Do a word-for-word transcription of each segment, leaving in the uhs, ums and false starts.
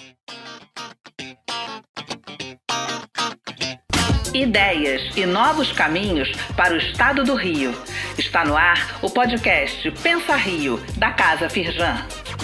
Ideias e novos caminhos para o Estado do Rio. Está no ar o podcast Pensa Rio, da Casa Firjan.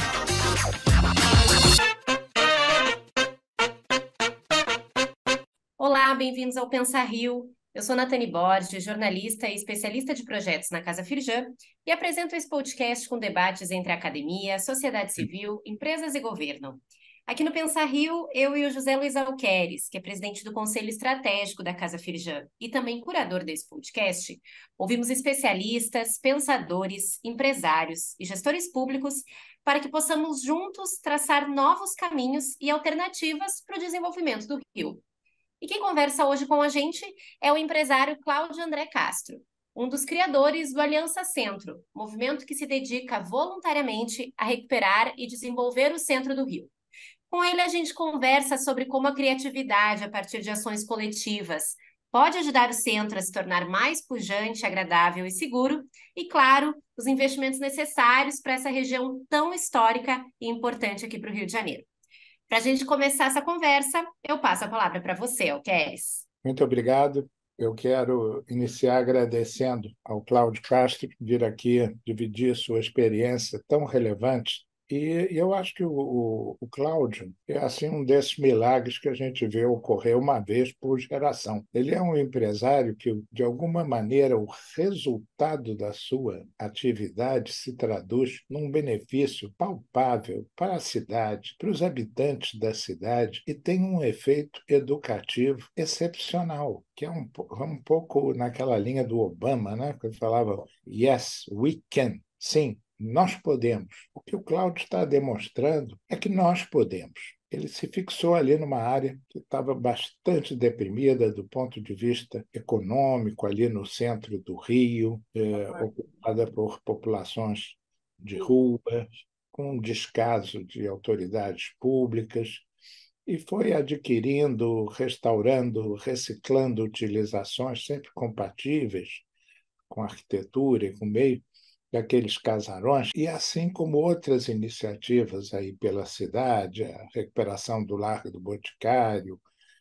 Olá, bem-vindos ao Pensa Rio. Eu sou Nathani Borges, jornalista e especialista de projetos na Casa Firjan, e apresento esse podcast com debates entre academia, sociedade civil, empresas e governo. Aqui no Pensa Rio, eu e o José Luiz Alqueres, que é presidente do Conselho Estratégico da Casa Firjan e também curador desse podcast, ouvimos especialistas, pensadores, empresários e gestores públicos para que possamos juntos traçar novos caminhos e alternativas para o desenvolvimento do Rio. E quem conversa hoje com a gente é o empresário Cláudio André Castro, um dos criadores do Aliança Centro, movimento que se dedica voluntariamente a recuperar e desenvolver o centro do Rio. Com ele, a gente conversa sobre como a criatividade, a partir de ações coletivas, pode ajudar o centro a se tornar mais pujante, agradável e seguro, e, claro, os investimentos necessários para essa região tão histórica e importante aqui para o Rio de Janeiro. Para a gente começar essa conversa, eu passo a palavra para você, Alqueres. Muito obrigado. Eu quero iniciar agradecendo ao Cláudio Castro por vir aqui dividir sua experiência tão relevante. E eu acho que o, o, o Cláudio é assim um desses milagres que a gente vê ocorrer uma vez por geração. Ele é um empresário que, de alguma maneira, o resultado da sua atividade se traduz num benefício palpável para a cidade, para os habitantes da cidade, e tem um efeito educativo excepcional, que é um, um pouco naquela linha do Obama, né? Que ele falava, yes, we can, sim, nós podemos. O que o Cláudio está demonstrando é que nós podemos. Ele se fixou ali numa área que estava bastante deprimida do ponto de vista econômico, ali no centro do Rio, é, ocupada por populações de rua, com um descaso de autoridades públicas, e foi adquirindo, restaurando, reciclando utilizações sempre compatíveis com a arquitetura e com o meio, daqueles casarões, e assim como outras iniciativas aí pela cidade, a recuperação do Largo do Boticário,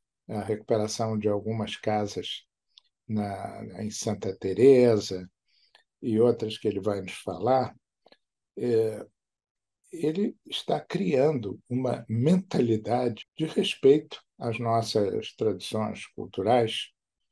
a recuperação de algumas casas na, em Santa Teresa e outras que ele vai nos falar, é, ele está criando uma mentalidade de respeito às nossas tradições culturais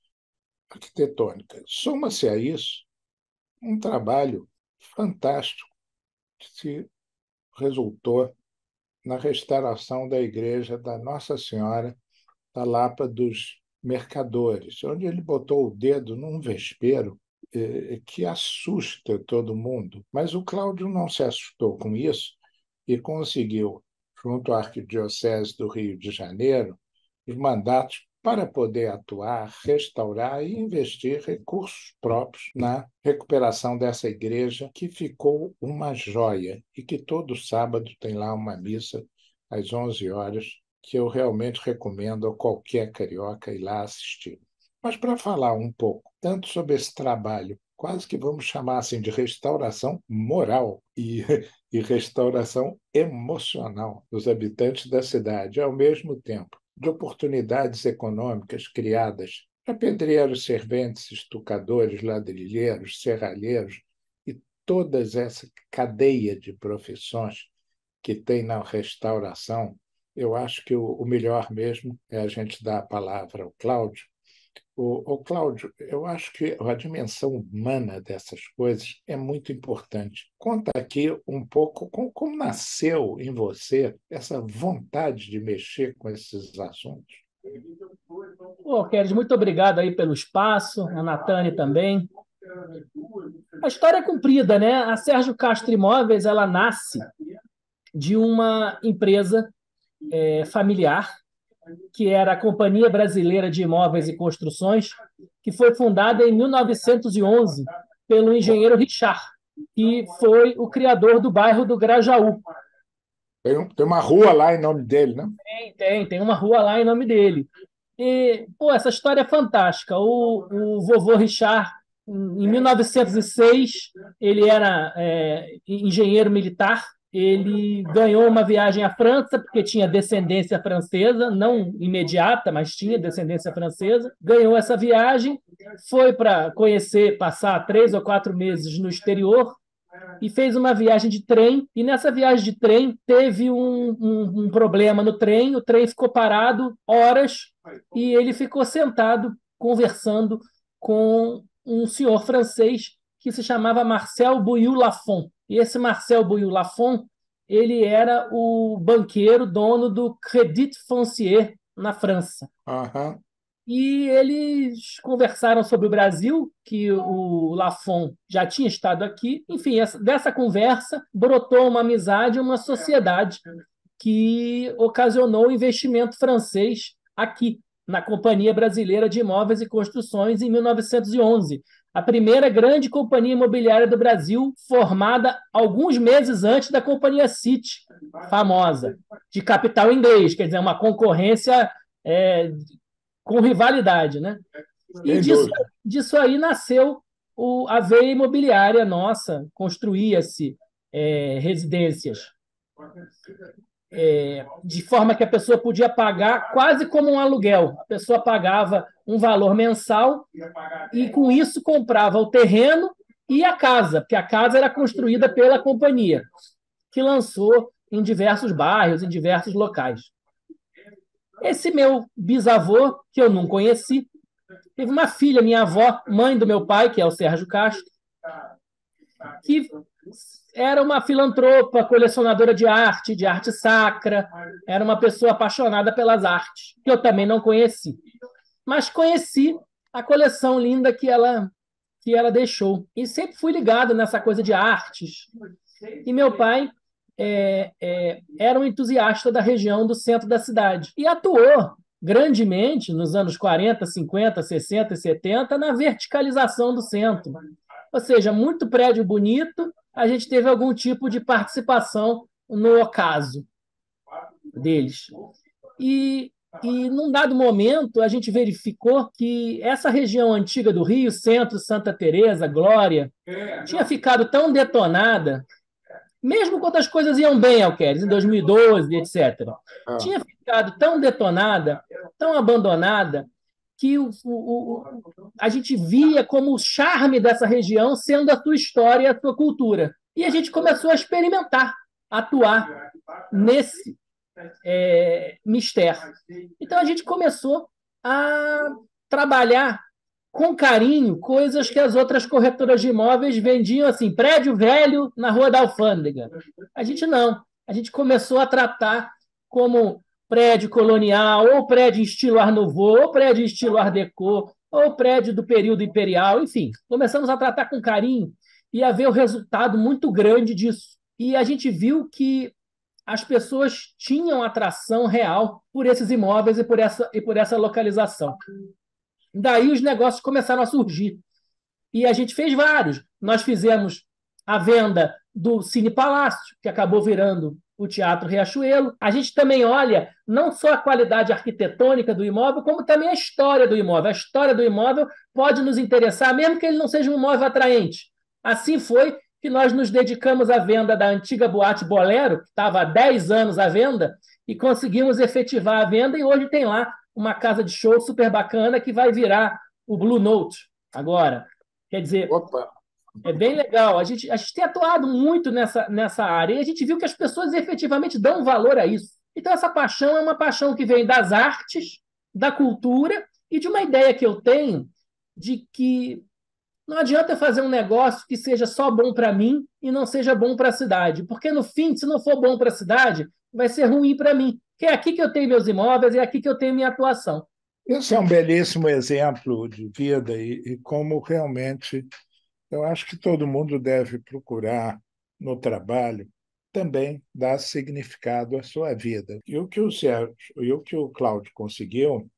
arquitetônicas. Soma-se a isso um trabalho fantástico que se resultou na restauração da igreja da Nossa Senhora da Lapa dos Mercadores, onde ele botou o dedo num vespeiro eh, que assusta todo mundo. Mas o Cláudio não se assustou com isso e conseguiu, junto à Arquidiocese do Rio de Janeiro, os mandatos para poder atuar, restaurar e investir recursos próprios na recuperação dessa igreja, que ficou uma joia e que todo sábado tem lá uma missa às onze horas, que eu realmente recomendo a qualquer carioca ir lá assistir. Mas para falar um pouco, tanto sobre esse trabalho, quase que vamos chamar assim de restauração moral e, e restauração emocional dos habitantes da cidade, ao mesmo tempo, de oportunidades econômicas criadas para pedreiros, serventes, estucadores, ladrilheiros, serralheiros e toda essa cadeia de profissões que tem na restauração. Eu acho que o, o melhor mesmo é a gente dar a palavra ao Cláudio. O, o Cláudio, eu acho que a dimensão humana dessas coisas é muito importante. Conta aqui um pouco como, como nasceu em você essa vontade de mexer com esses assuntos. Pô, Keres, muito obrigado aí pelo espaço, a Nathani também. A história é comprida, né? A Sérgio Castro Imóveis, ela nasce de uma empresa é, familiar, que era a Companhia Brasileira de Imóveis e Construções, que foi fundada em mil novecentos e onze pelo engenheiro Richard, que foi o criador do bairro do Grajaú. Tem, tem uma rua lá em nome dele, né? Tem, tem, tem uma rua lá em nome dele. E, pô, essa história é fantástica. O, o vovô Richard, em mil novecentos e seis, ele era é, engenheiro militar, ele ganhou uma viagem à França, porque tinha descendência francesa, não imediata, mas tinha descendência francesa. Ganhou essa viagem, foi para conhecer, passar três ou quatro meses no exterior, e fez uma viagem de trem. E nessa viagem de trem teve um, um, um problema no trem, o trem ficou parado horas e ele ficou sentado conversando com um senhor francês que se chamava Marcel Bouilloux-Lafon. E esse Marcel Bouilloux-Lafon, ele era o banqueiro, dono do Crédit Foncier na França. Aham. E eles conversaram sobre o Brasil, que o Lafon já tinha estado aqui. Enfim, essa, dessa conversa brotou uma amizade, uma sociedade que ocasionou o investimento francês aqui, na Companhia Brasileira de Imóveis e Construções, em mil novecentos e onze. A primeira grande companhia imobiliária do Brasil, formada alguns meses antes da Companhia City, famosa, de capital inglês, quer dizer, uma concorrência é, com rivalidade, né? E Sem disso, dúvida. disso aí nasceu o, a veia imobiliária nossa, construía-se é, residências é, de forma que a pessoa podia pagar quase como um aluguel. A pessoa pagava um valor mensal e, com isso, comprava o terreno e a casa, porque a casa era construída pela companhia, que lançou em diversos bairros, em diversos locais. Esse meu bisavô, que eu não conheci, teve uma filha, minha avó, mãe do meu pai, que é o Sérgio Castro, que era uma filantropa, colecionadora de arte, de arte sacra, era uma pessoa apaixonada pelas artes, que eu também não conheci. Mas conheci a coleção linda que ela, que ela deixou. E sempre fui ligado nessa coisa de artes. E meu pai é, é, era um entusiasta da região do centro da cidade e atuou grandemente nos anos quarenta, cinquenta, sessenta e setenta na verticalização do centro. Ou seja, muito prédio bonito, a gente teve algum tipo de participação no ocaso deles. E, e, num dado momento, a gente verificou que essa região antiga do Rio, Centro, Santa Teresa, Glória, tinha ficado tão detonada, mesmo quando as coisas iam bem, Alqueres, em dois mil e doze, etcétera. Ah. Tinha ficado tão detonada, tão abandonada, que o, o, o, a gente via como o charme dessa região sendo a sua história e a sua cultura. E a gente começou a experimentar, a atuar nesse é, mistério. Então, a gente começou a trabalhar com carinho coisas que as outras corretoras de imóveis vendiam assim, prédio velho na Rua da Alfândega. A gente não. A gente começou a tratar como prédio colonial, ou prédio em estilo Art Nouveau, ou prédio em estilo Art Deco, ou prédio do período imperial, enfim. Começamos a tratar com carinho e a ver o resultado muito grande disso. E a gente viu que as pessoas tinham atração real por esses imóveis e por essa, e por essa localização. Daí os negócios começaram a surgir. E a gente fez vários. Nós fizemos a venda do Cine Palácio, que acabou virando o Teatro Riachuelo. A gente também olha não só a qualidade arquitetônica do imóvel, como também a história do imóvel. A história do imóvel pode nos interessar, mesmo que ele não seja um imóvel atraente. Assim foi que nós nos dedicamos à venda da antiga Boate Bolero, que estava há dez anos à venda, e conseguimos efetivar a venda, e hoje tem lá uma casa de show super bacana que vai virar o Blue Note agora. Quer dizer, Opa. é bem legal. A gente, a gente tem atuado muito nessa, nessa área e a gente viu que as pessoas efetivamente dão valor a isso. Então, essa paixão é uma paixão que vem das artes, da cultura e de uma ideia que eu tenho de que não adianta eu fazer um negócio que seja só bom para mim e não seja bom para a cidade. Porque, no fim, se não for bom para a cidade, vai ser ruim para mim. Que é aqui que eu tenho meus imóveis, é aqui que eu tenho minha atuação. Esse é um belíssimo exemplo de vida e, e como realmente eu acho que todo mundo deve procurar no trabalho também dar significado à sua vida. E o que o Sérgio, e o que o Cláudio conseguiu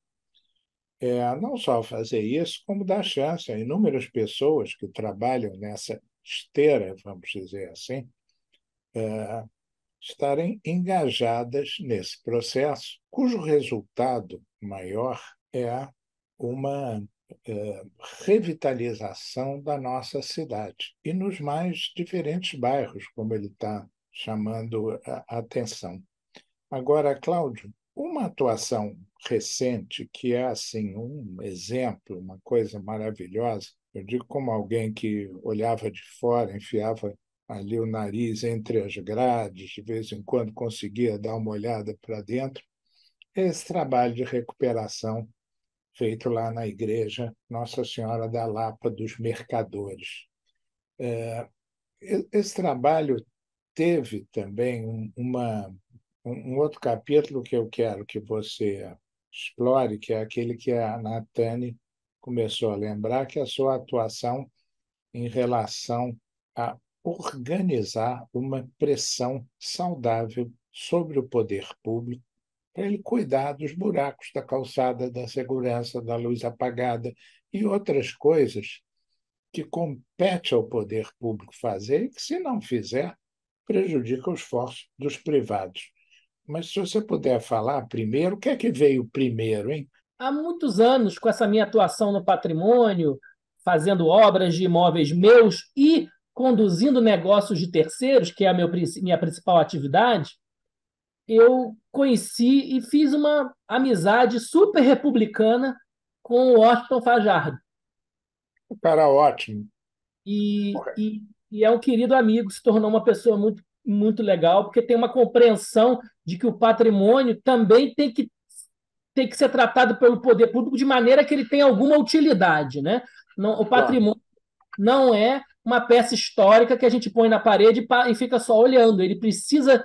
é não só fazer isso, como dar chance a inúmeras pessoas que trabalham nessa esteira, vamos dizer assim, é, estarem engajadas nesse processo, cujo resultado maior é uma é, revitalização da nossa cidade. E nos mais diferentes bairros, como ele está chamando a atenção. Agora, Cláudio, uma atuação recente que é assim um exemplo, uma coisa maravilhosa, eu digo como alguém que olhava de fora, enfiava ali o nariz entre as grades, de vez em quando conseguia dar uma olhada para dentro, é esse trabalho de recuperação feito lá na igreja Nossa Senhora da Lapa dos Mercadores. É, esse trabalho teve também um, uma, um outro capítulo que eu quero que você explore, que é aquele que a Natane começou a lembrar, que é a sua atuação em relação a organizar uma pressão saudável sobre o poder público para ele cuidar dos buracos da calçada, da segurança, da luz apagada e outras coisas que compete ao poder público fazer e que, se não fizer, prejudica o esforço dos privados. Mas se você puder falar primeiro, o que é que veio primeiro, hein? Há muitos anos, com essa minha atuação no patrimônio, fazendo obras de imóveis meus e conduzindo negócios de terceiros, que é a meu, minha principal atividade, eu conheci e fiz uma amizade super republicana com o Washington Fajardo. O cara ótimo. E, e, e é um querido amigo, se tornou uma pessoa muito, muito legal, porque tem uma compreensão de que o patrimônio também tem que, tem que ser tratado pelo poder público de maneira que ele tenha alguma utilidade, né? Não, o patrimônio não é uma peça histórica que a gente põe na parede e fica só olhando. Ele precisa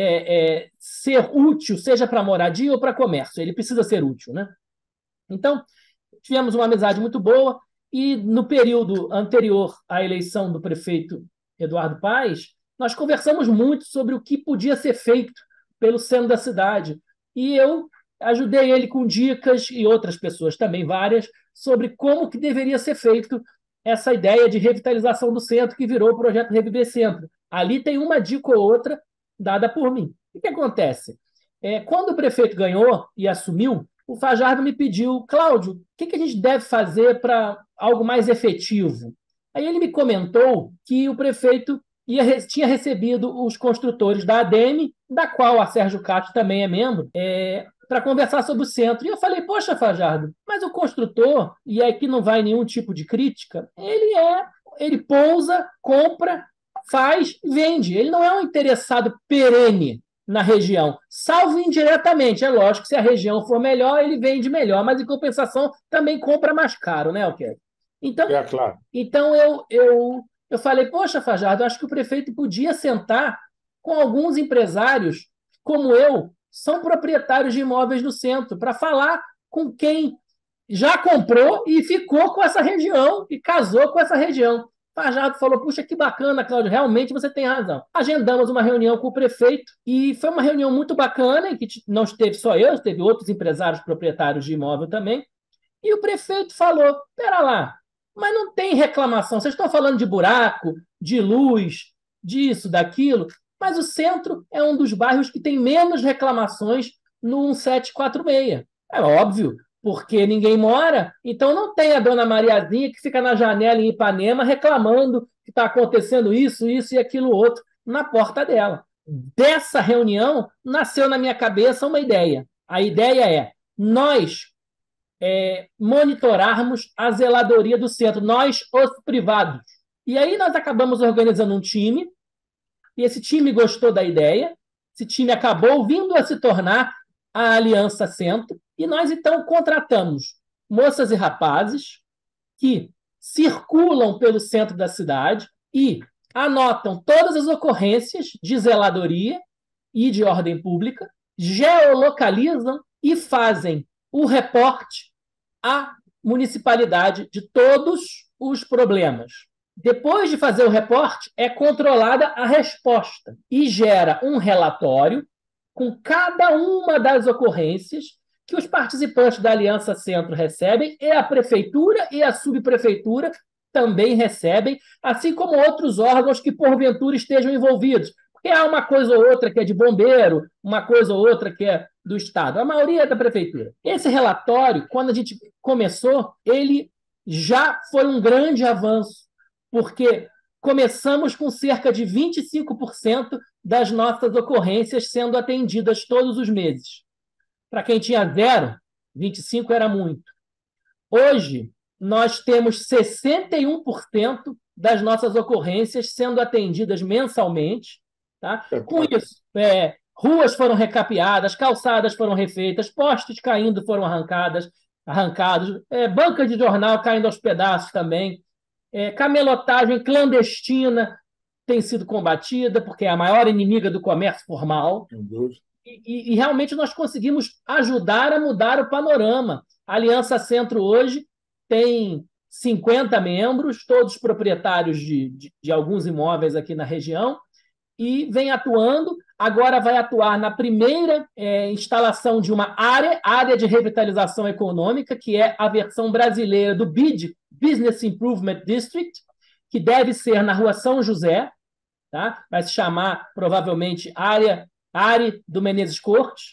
é, é, ser útil, seja para moradia ou para comércio. Ele precisa ser útil, né? Então, tivemos uma amizade muito boa e, no período anterior à eleição do prefeito Eduardo Paes, nós conversamos muito sobre o que podia ser feito pelo centro da cidade. E eu ajudei ele com dicas, e outras pessoas também, várias, sobre como que deveria ser feito essa ideia de revitalização do centro, que virou o projeto Reviver Centro. Ali tem uma dica ou outra dada por mim. O que acontece? É, quando o prefeito ganhou e assumiu, o Fajardo me pediu: Cláudio, o que a gente deve fazer para algo mais efetivo? Aí ele me comentou que o prefeito ia, tinha recebido os construtores da ADEME, da qual a Sérgio Castro também é membro, é, para conversar sobre o centro. E eu falei: poxa, Fajardo, mas o construtor, e aqui não vai nenhum tipo de crítica, ele é, ele pousa, compra, faz, vende. Ele não é um interessado perene na região, salvo indiretamente. É lógico que se a região for melhor, ele vende melhor, mas em compensação também compra mais caro, né, Alquete? Então, é claro. então eu, eu, eu falei: poxa, Fajardo, acho que o prefeito podia sentar com alguns empresários, como eu, são proprietários de imóveis no centro, para falar com quem já comprou e ficou com essa região, e casou com essa região. Fajardo falou: puxa, que bacana, Cláudio, realmente você tem razão. Agendamos uma reunião com o prefeito e foi uma reunião muito bacana, em que não esteve só eu, esteve outros empresários proprietários de imóvel também. E o prefeito falou: pera lá, mas não tem reclamação. Vocês estão falando de buraco, de luz, disso, daquilo, mas o centro é um dos bairros que tem menos reclamações no sete quatro seis. É óbvio, porque ninguém mora, então não tem a dona Mariazinha que fica na janela em Ipanema reclamando que está acontecendo isso, isso e aquilo outro na porta dela. Dessa reunião, nasceu na minha cabeça uma ideia. A ideia é nós é, monitorarmos a zeladoria do centro, nós, os privados. E aí nós acabamos organizando um time, e esse time gostou da ideia, esse time acabou vindo a se tornar a Aliança Centro, e nós, então, contratamos moças e rapazes que circulam pelo centro da cidade e anotam todas as ocorrências de zeladoria e de ordem pública, geolocalizam e fazem o reporte à municipalidade de todos os problemas. Depois de fazer o reporte, é controlada a resposta e gera um relatório com cada uma das ocorrências que os participantes da Aliança Centro recebem, e a prefeitura e a subprefeitura também recebem, assim como outros órgãos que porventura estejam envolvidos. Porque há uma coisa ou outra que é de bombeiro, uma coisa ou outra que é do Estado. A maioria é da prefeitura. Esse relatório, quando a gente começou, ele já foi um grande avanço, porque começamos com cerca de vinte e cinco por cento das nossas ocorrências sendo atendidas todos os meses. Para quem tinha zero, vinte e cinco era muito. Hoje, nós temos sessenta e um por cento das nossas ocorrências sendo atendidas mensalmente. Tá? Com isso, é, ruas foram recapeadas, calçadas foram refeitas, postes caindo foram arrancadas, arrancados, é, banca de jornal caindo aos pedaços também, é, camelotagem clandestina tem sido combatida, porque é a maior inimiga do comércio formal. E, e, e realmente nós conseguimos ajudar a mudar o panorama. A Aliança Centro hoje tem cinquenta membros, todos proprietários de, de, de alguns imóveis aqui na região, e vem atuando, agora vai atuar na primeira é, instalação de uma área, área de revitalização econômica, que é a versão brasileira do B I D, Business Improvement District, que deve ser na Rua São José, tá? Vai se chamar, provavelmente, área, área do Menezes Cortes,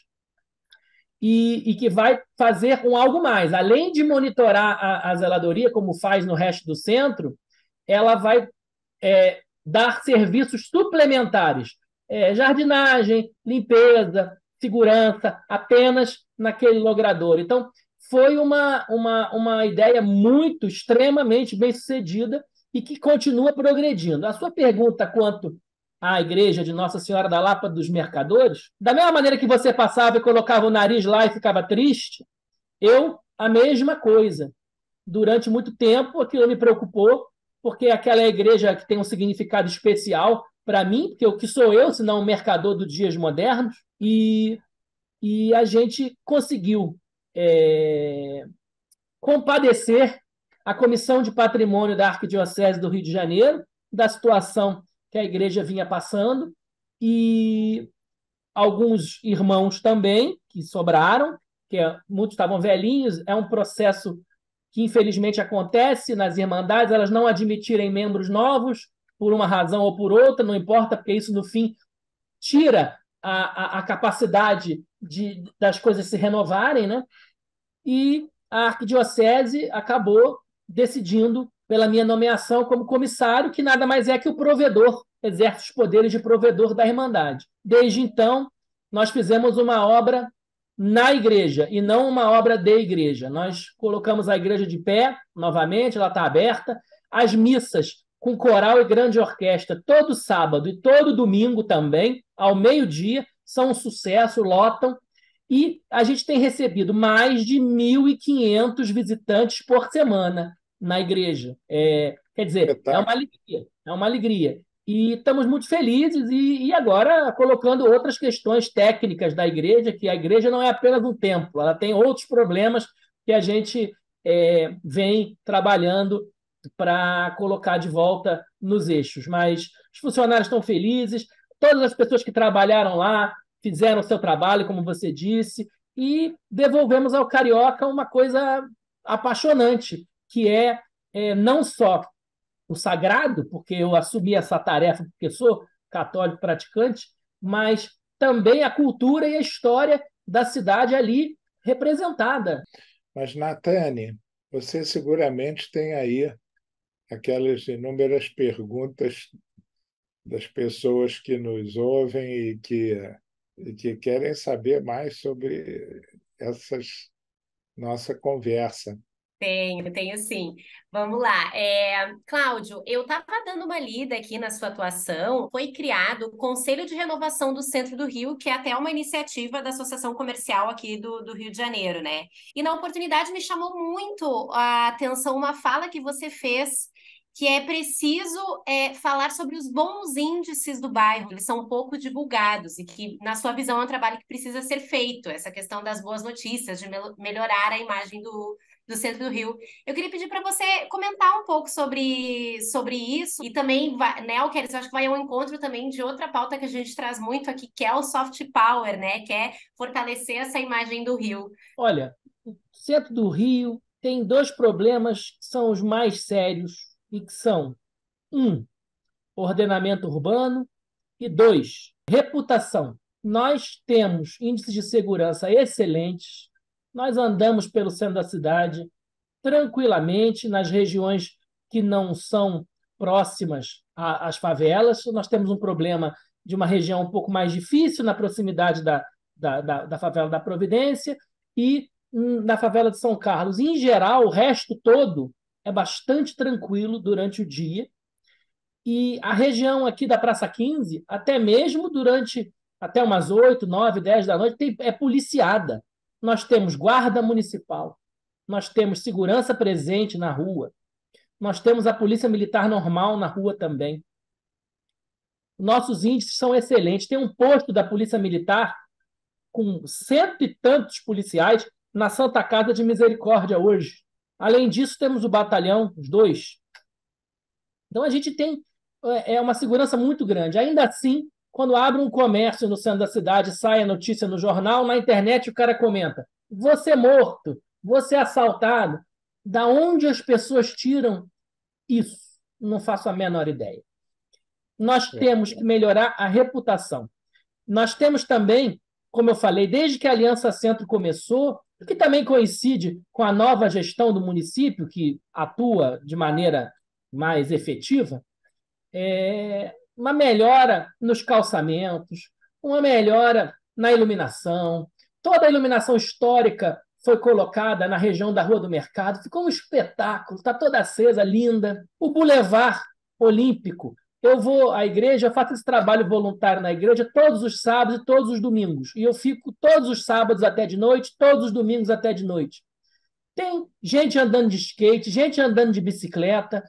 e, e que vai fazer um algo mais. Além de monitorar a, a zeladoria, como faz no resto do centro, ela vai é, dar serviços suplementares, é, jardinagem, limpeza, segurança, apenas naquele logrador. Então, foi uma, uma, uma ideia muito, extremamente bem-sucedida e que continua progredindo. A sua pergunta quanto à igreja de Nossa Senhora da Lapa dos Mercadores, da mesma maneira que você passava e colocava o nariz lá e ficava triste, eu, a mesma coisa. Durante muito tempo, aquilo me preocupou, porque aquela é a igreja que tem um significado especial para mim, porque o que sou eu, se não um mercador dos dias modernos, e, e a gente conseguiu é, compadecer a Comissão de Patrimônio da Arquidiocese do Rio de Janeiro, da situação que a igreja vinha passando, e alguns irmãos também, que sobraram, que muitos estavam velhinhos, é um processo que infelizmente acontece nas irmandades, elas não admitirem membros novos, por uma razão ou por outra, não importa, porque isso, no fim, tira a, a, a capacidade de, das coisas se renovarem, né? E a arquidiocese acabou decidindo pela minha nomeação como comissário, que nada mais é que o provedor, exerce os poderes de provedor da Irmandade. Desde então, nós fizemos uma obra na igreja e não uma obra de igreja. Nós colocamos a igreja de pé, novamente, ela está aberta. As missas com coral e grande orquestra, todo sábado e todo domingo também, ao meio-dia, são um sucesso, lotam. E a gente tem recebido mais de mil e quinhentos visitantes por semana na igreja. É, quer dizer, é uma alegria, é uma alegria. E estamos muito felizes e, e agora colocando outras questões técnicas da igreja, que a igreja não é apenas um templo, ela tem outros problemas que a gente é, vem trabalhando para colocar de volta nos eixos. Mas os funcionários estão felizes, todas as pessoas que trabalharam lá fizeram o seu trabalho, como você disse, e devolvemos ao carioca uma coisa apaixonante, que é, é não só o sagrado, porque eu assumi essa tarefa porque sou católico praticante, mas também a cultura e a história da cidade ali representada. Mas, Natane, você seguramente tem aí aquelas inúmeras perguntas das pessoas que nos ouvem e que, e que querem saber mais sobre essas nossa conversa. Tenho, tenho sim. Vamos lá. É, Cláudio, eu estava dando uma lida aqui na sua atuação. Foi criado o Conselho de Renovação do Centro do Rio, que é até uma iniciativa da Associação Comercial aqui do, do Rio de Janeiro, né? E na oportunidade me chamou muito a atenção uma fala que você fez, que é preciso é, falar sobre os bons índices do bairro. Eles são pouco divulgados e que, na sua visão, é um trabalho que precisa ser feito. Essa questão das boas notícias, de mel- melhorar a imagem do do centro do Rio. Eu queria pedir para você comentar um pouco sobre, sobre isso e também, né, Alqueires, eu acho que vai ao encontro também de outra pauta que a gente traz muito aqui, que é o soft power, né, que é fortalecer essa imagem do Rio. Olha, o centro do Rio tem dois problemas que são os mais sérios e que são, um, ordenamento urbano e, dois, reputação. Nós temos índices de segurança excelentes. Nós andamos pelo centro da cidade tranquilamente, nas regiões que não são próximas às favelas. Nós temos um problema de uma região um pouco mais difícil, na proximidade da, da, da, da favela da Providência e hum, na favela de São Carlos. Em geral, o resto todo é bastante tranquilo durante o dia. E a região aqui da Praça quinze, até mesmo durante até umas oito, nove, dez da noite, tem, é policiada. Nós temos guarda municipal, nós temos segurança presente na rua, nós temos a polícia militar normal na rua também. Nossos índices são excelentes. Tem um posto da Polícia Militar com cento e tantos policiais na Santa Casa de Misericórdia hoje. Além disso, temos o batalhão, os dois. Então, a gente tem é, uma segurança muito grande. Ainda assim, quando abre um comércio no centro da cidade, sai a notícia no jornal, na internet o cara comenta: você morto, você assaltado. Da onde as pessoas tiram isso? Não faço a menor ideia. Nós temos que melhorar a reputação. Nós temos também, como eu falei, desde que a Aliança Centro começou, que também coincide com a nova gestão do município, que atua de maneira mais efetiva, é uma melhora nos calçamentos, uma melhora na iluminação. Toda a iluminação histórica foi colocada na região da Rua do Mercado, ficou um espetáculo, está toda acesa, linda. O Boulevard Olímpico, eu vou à igreja, eu faço esse trabalho voluntário na igreja todos os sábados e todos os domingos. E eu fico todos os sábados até de noite, todos os domingos até de noite. Tem gente andando de skate, gente andando de bicicleta.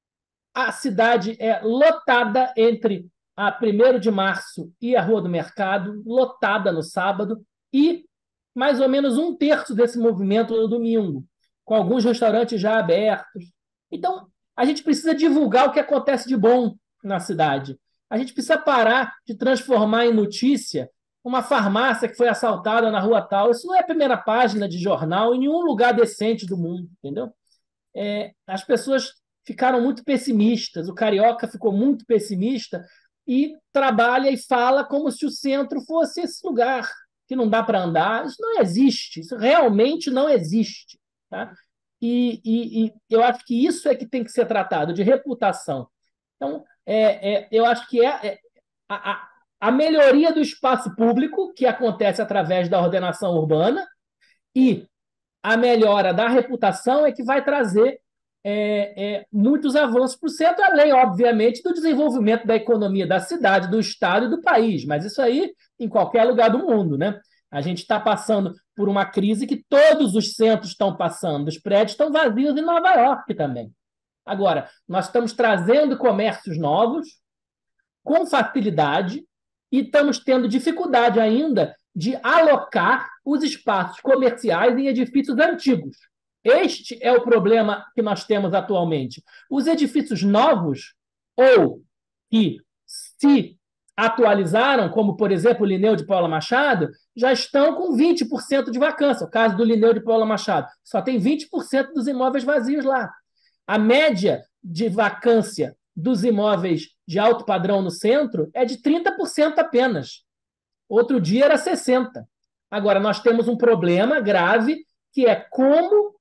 A cidade é lotada entre a primeiro de março e a Rua do Mercado, lotada no sábado, e mais ou menos um terço desse movimento no domingo, com alguns restaurantes já abertos. Então, a gente precisa divulgar o que acontece de bom na cidade. A gente precisa parar de transformar em notícia uma farmácia que foi assaltada na rua tal. Isso não é a primeira página de jornal em nenhum lugar decente do mundo, entendeu? É, as pessoas ficaram muito pessimistas, o carioca ficou muito pessimista e trabalha e fala como se o centro fosse esse lugar que não dá para andar. Isso não existe, isso realmente não existe. Tá? E, e, e eu acho que isso é que tem que ser tratado, de reputação. Então, é, é, eu acho que é, é a, a melhoria do espaço público, que acontece através da ordenação urbana, e a melhora da reputação é que vai trazer é, é, muitos avanços para o centro, além, obviamente, do desenvolvimento da economia da cidade, do estado e do país. Mas isso aí em qualquer lugar do mundo, né? A gente está passando por uma crise que todos os centros estão passando. Os prédios estão vazios em Nova York também. Agora, nós estamos trazendo comércios novos com facilidade e estamos tendo dificuldade ainda de alocar os espaços comerciais em edifícios antigos. Este é o problema que nós temos atualmente. Os edifícios novos, ou que se atualizaram, como, por exemplo, o Linneu de Paula Machado, já estão com vinte por cento de vacância. O caso do Linneu de Paula Machado, só tem vinte por cento dos imóveis vazios lá. A média de vacância dos imóveis de alto padrão no centro é de trinta por cento apenas. Outro dia era sessenta por cento. Agora, nós temos um problema grave, que é como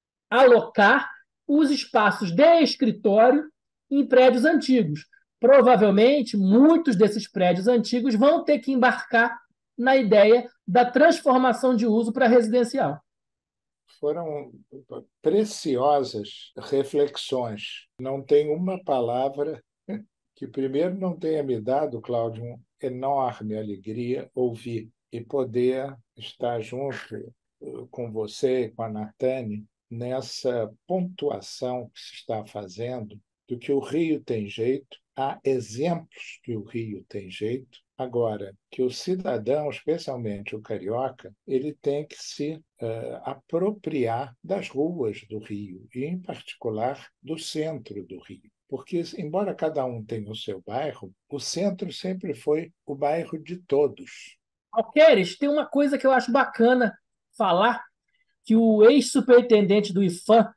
alocar os espaços de escritório em prédios antigos. Provavelmente, muitos desses prédios antigos vão ter que embarcar na ideia da transformação de uso para residencial. Foram preciosas reflexões. Não tem uma palavra que, primeiro, não tenha me dado, Cláudio, uma enorme alegria ouvir e poder estar junto com você e com a Natane nessa pontuação que se está fazendo do que o Rio tem jeito. Há exemplos que o Rio tem jeito. Agora, que o cidadão, especialmente o carioca, ele tem que se uh, apropriar das ruas do Rio, e, em particular, do centro do Rio. Porque, embora cada um tenha o seu bairro, o centro sempre foi o bairro de todos. Alqueires, tem uma coisa que eu acho bacana falar, que o ex-superintendente do IPHAN,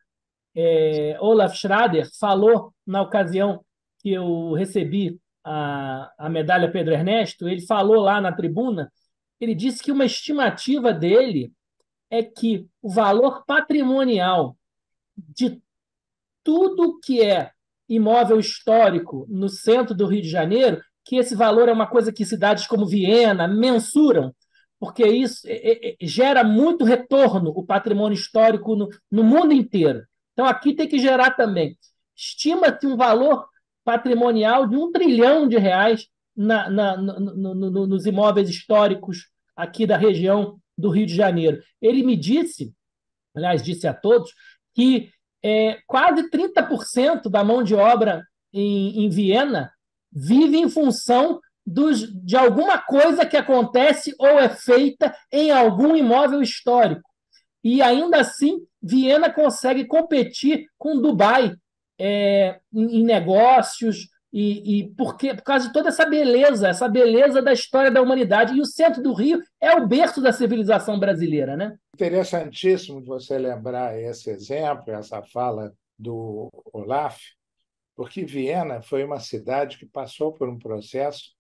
é, Olaf Schrader, falou na ocasião que eu recebi a, a medalha Pedro Ernesto. Ele falou lá na tribuna, ele disse que uma estimativa dele é que o valor patrimonial de tudo que é imóvel histórico no centro do Rio de Janeiro, que esse valor é uma coisa que cidades como Viena mensuram, porque isso é, é, gera muito retorno, o patrimônio histórico no, no mundo inteiro. Então, aqui tem que gerar também. Estima-se um valor patrimonial de um trilhão de reais na, na, no, no, no, nos imóveis históricos aqui da região do Rio de Janeiro. Ele me disse, aliás, disse a todos, que é, quase trinta por cento da mão de obra em, em Viena vive em função dos, de alguma coisa que acontece ou é feita em algum imóvel histórico. E, ainda assim, Viena consegue competir com Dubai é, em, em negócios, e, e porque, por causa de toda essa beleza, essa beleza da história da humanidade. E o centro do Rio é o berço da civilização brasileira, né? Interessantíssimo você lembrar esse exemplo, essa fala do Olaf, porque Viena foi uma cidade que passou por um processo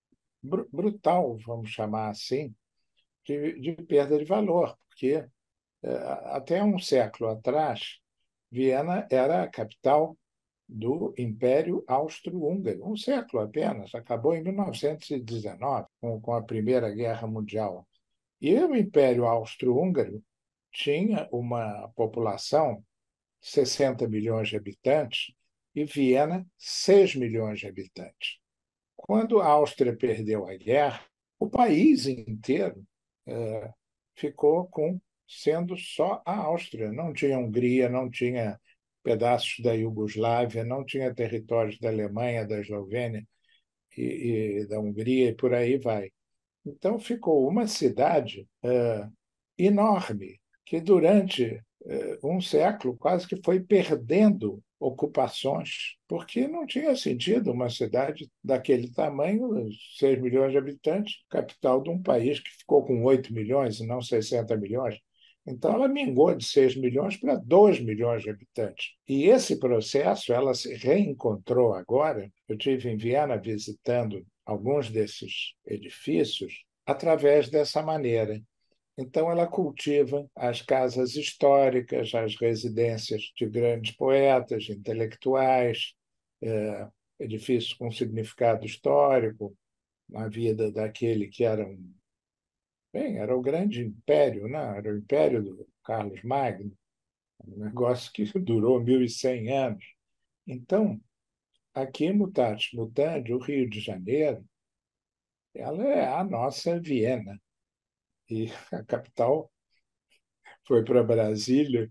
brutal, vamos chamar assim, de, de perda de valor, porque até um século atrás, Viena era a capital do Império Austro-Húngaro, um século apenas, acabou em mil novecentos e dezenove, com, com a Primeira Guerra Mundial. E o Império Austro-Húngaro tinha uma população de sessenta milhões de habitantes e Viena, seis milhões de habitantes. Quando a Áustria perdeu a guerra, o país inteiro eh, ficou com sendo só a Áustria. Não tinha Hungria, não tinha pedaços da Iugoslávia, não tinha territórios da Alemanha, da Eslovênia e, e da Hungria, e por aí vai. Então, ficou uma cidade uh, enorme, que durante uh, um século quase que foi perdendo ocupações, porque não tinha sentido uma cidade daquele tamanho, seis milhões de habitantes, capital de um país que ficou com oito milhões e não sessenta milhões. Então, ela mingou de seis milhões para dois milhões de habitantes. E esse processo, ela se reencontrou agora. Eu tive em Viena visitando alguns desses edifícios através dessa maneira. Então, ela cultiva as casas históricas, as residências de grandes poetas, intelectuais, é, edifícios com significado histórico, na vida daquele que era um Bem, era o grande império, né? Era o império do Carlos Magno, um negócio que durou mil e cem anos. Então, aqui, mutatis mutandis, o Rio de Janeiro, ela é a nossa Viena. E a capital foi para Brasília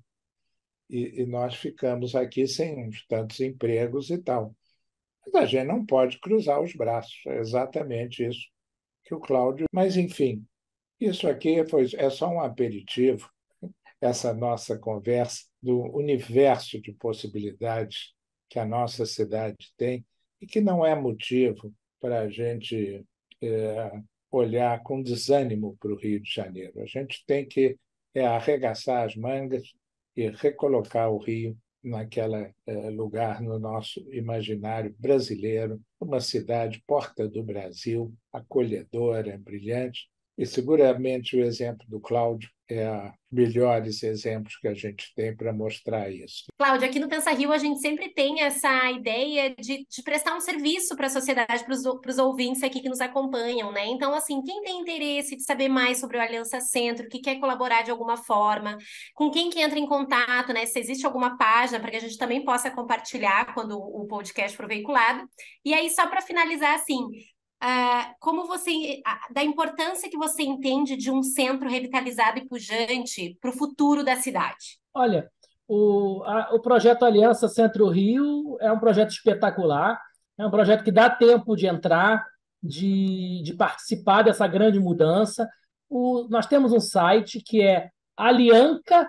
e, e nós ficamos aqui sem uns tantos empregos e tal. Mas a gente não pode cruzar os braços. É exatamente isso que o Cláudio... Mas, enfim, isso aqui foi, é só um aperitivo, essa nossa conversa do universo de possibilidades que a nossa cidade tem e que não é motivo para a gente é, olhar com desânimo para o Rio de Janeiro. A gente tem que é, arregaçar as mangas e recolocar o Rio naquele é, lugar no nosso imaginário brasileiro, uma cidade porta do Brasil, acolhedora, brilhante. E seguramente o exemplo do Cláudio é um dos melhores exemplos que a gente tem para mostrar isso. Cláudio, aqui no Pensa Rio a gente sempre tem essa ideia de, de prestar um serviço para a sociedade, para os ouvintes aqui que nos acompanham, né? Então, assim, quem tem interesse de saber mais sobre o Aliança Centro, que quer colaborar de alguma forma, com quem que entra em contato, né? Se existe alguma página para que a gente também possa compartilhar quando o podcast for veiculado. E aí, só para finalizar, assim, Uh, como você, uh, da importância que você entende de um centro revitalizado e pujante para o futuro da cidade? Olha, o, a, o projeto Aliança Centro Rio é um projeto espetacular, é um projeto que dá tempo de entrar, de, de participar dessa grande mudança. O, nós temos um site que é alianca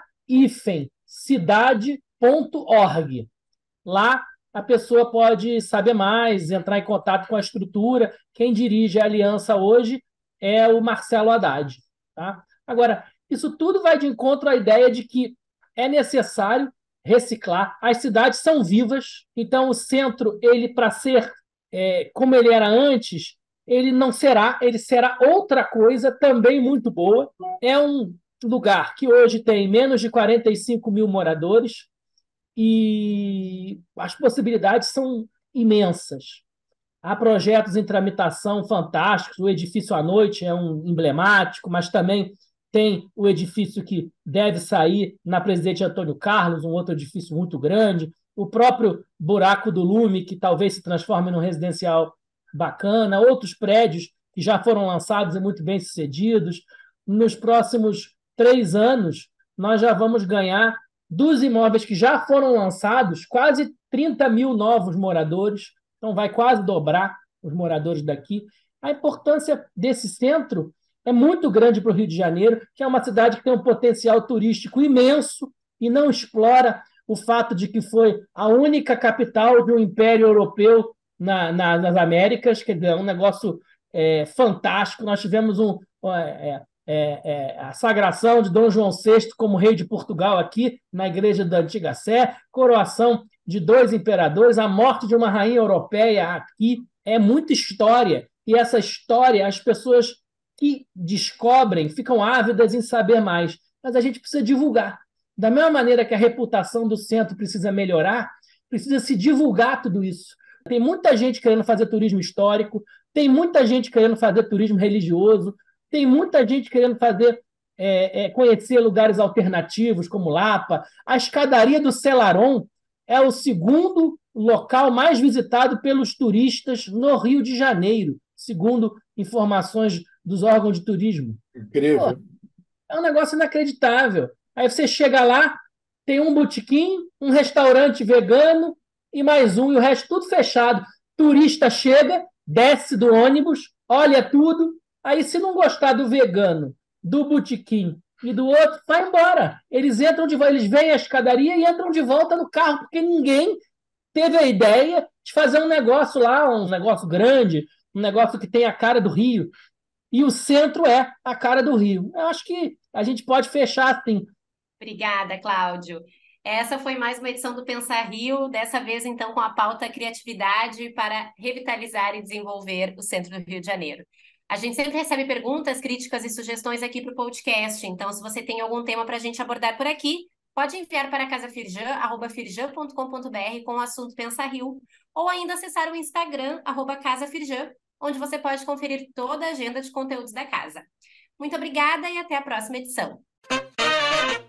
cidade ponto org. Lá a pessoa pode saber mais, entrar em contato com a estrutura. Quem dirige a aliança hoje é o Marcelo Haddad. Tá? Agora, isso tudo vai de encontro à ideia de que é necessário reciclar. As cidades são vivas, então o centro, ele para ser é, como ele era antes, ele não será, ele será outra coisa também muito boa. É um lugar que hoje tem menos de quarenta e cinco mil moradores, e as possibilidades são imensas. Há projetos em tramitação fantásticos, o edifício à noite é um emblemático, mas também tem o edifício que deve sair na Presidente Antônio Carlos, um outro edifício muito grande, o próprio Buraco do Lume, que talvez se transforme num residencial bacana, outros prédios que já foram lançados e muito bem sucedidos. Nos próximos três anos, nós já vamos ganhar, dos imóveis que já foram lançados, quase trinta mil novos moradores, então vai quase dobrar os moradores daqui. A importância desse centro é muito grande para o Rio de Janeiro, que é uma cidade que tem um potencial turístico imenso e não explora o fato de que foi a única capital de um império europeu na, na, nas Américas, quer dizer, é um negócio é, fantástico. Nós tivemos um, é, é, é, a sagração de Dom João sexto como rei de Portugal aqui, na Igreja da Antiga Sé, coroação de dois imperadores, a morte de uma rainha europeia aqui, é muita história. E essa história, as pessoas que descobrem ficam ávidas em saber mais, mas a gente precisa divulgar. Da mesma maneira que a reputação do centro precisa melhorar, precisa se divulgar tudo isso. Tem muita gente querendo fazer turismo histórico, tem muita gente querendo fazer turismo religioso, tem muita gente querendo fazer é, é, conhecer lugares alternativos, como Lapa. A escadaria do Selarón é o segundo local mais visitado pelos turistas no Rio de Janeiro, segundo informações dos órgãos de turismo. Incrível. Pô, é um negócio inacreditável. Aí você chega lá, tem um botequim, um restaurante vegano e mais um, e o resto tudo fechado. Turista chega, desce do ônibus, olha tudo, aí se não gostar do vegano, do botequim e do outro, vai embora. Eles entram de volta, eles veem a escadaria e entram de volta no carro, porque ninguém teve a ideia de fazer um negócio lá, um negócio grande, um negócio que tem a cara do Rio. E o centro é a cara do Rio. Eu acho que a gente pode fechar assim. Obrigada, Cláudio. Essa foi mais uma edição do Pensar Rio, dessa vez então com a pauta Criatividade para revitalizar e desenvolver o centro do Rio de Janeiro. A gente sempre recebe perguntas, críticas e sugestões aqui para o podcast, então se você tem algum tema para a gente abordar por aqui, pode enviar para casafirjan, arroba firjan ponto com ponto br com o assunto Pensar Rio, ou ainda acessar o Instagram, arroba casafirjan, onde você pode conferir toda a agenda de conteúdos da casa. Muito obrigada e até a próxima edição.